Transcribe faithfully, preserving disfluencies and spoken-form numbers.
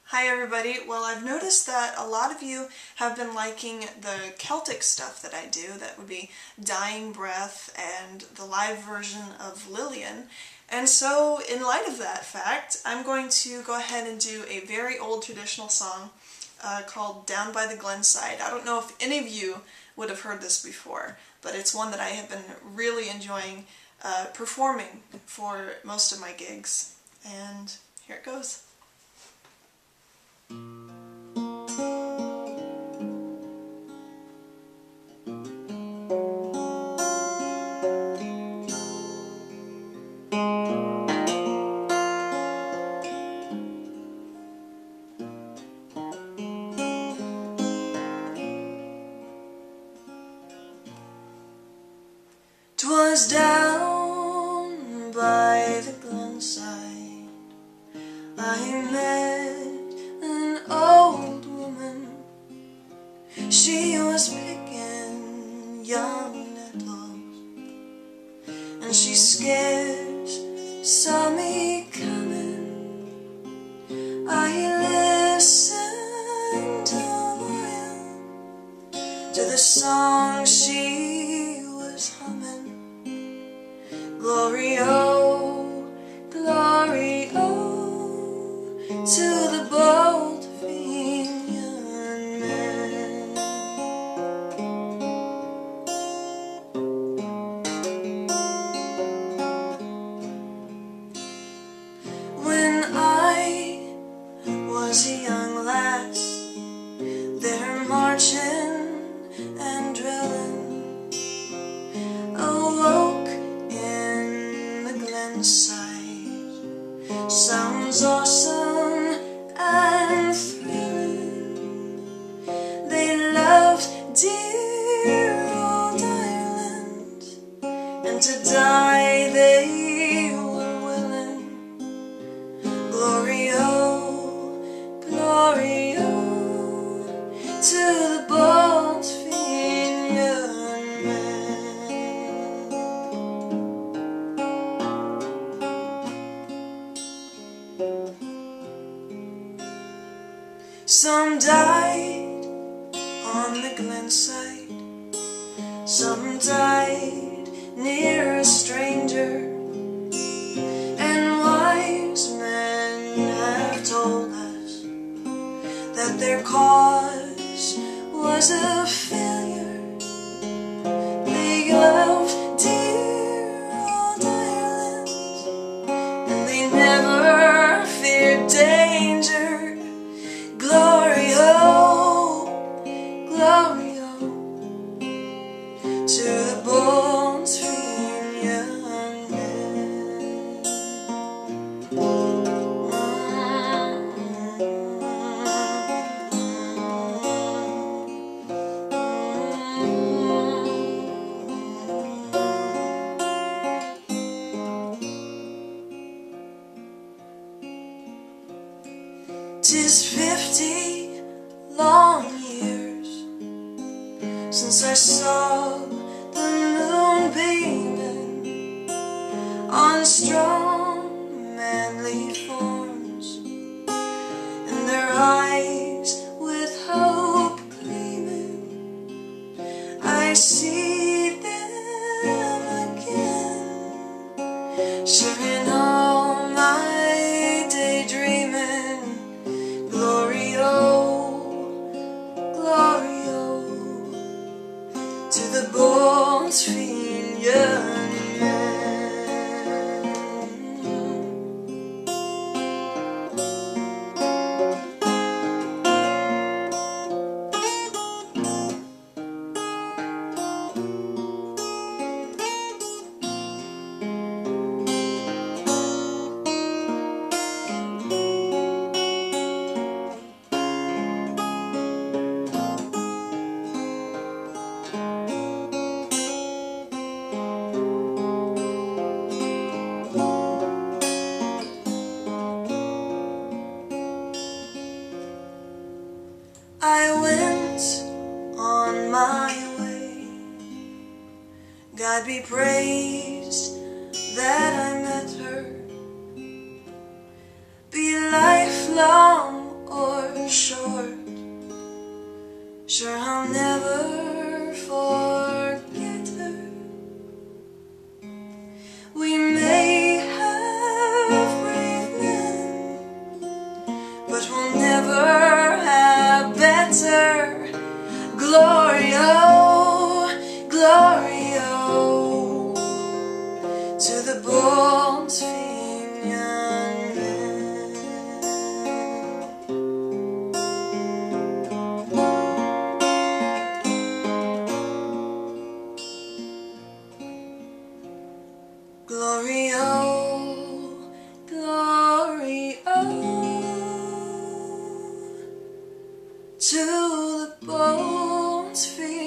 Hi everybody. Well, I've noticed that a lot of you have been liking the Celtic stuff that I do. That would be Dying Breath and the live version of Lillian. And so, in light of that fact, I'm going to go ahead and do a very old traditional song uh, called Down by the Glenside. I don't know if any of you would have heard this before, but it's one that I have been really enjoying uh, performing for most of my gigs. And here it goes. 'Twas down by the glenside I met an old woman. She was picking young nettles, and she scarce saw me coming. I listened a while to the song she was humming. Glory, oh, glory, oh, to the bold Fenian men. When I was a young lass, there marching and drilling, awoke in the glenside. Sounds awesome and thrilling. They loved dear old Ireland, and to die they were willing. Glory, oh, glory, oh, to the bold Fenian men. Some died on the glenside, some died near a stranger, and wise men have told us that their cause was a failure. They loved dear old Ireland, and they never feared danger. Glory, oh, glory, oh, to the bold Fenian men. Tis fifty long years since I saw the moon beaming on strong manly forms, and their eyes with hope gleaming. I see them again, sharing all my daydreaming. Glory, oh, glory, oh, to the bold Fenian men. I went on my way. God be praised that I met her. Be lifelong short. Sure, I'll never forget her. We may have brave men, but we'll never have better. Glory, oh, glory, oh, to the bold young men. Glory, oh, glory, oh, to the bold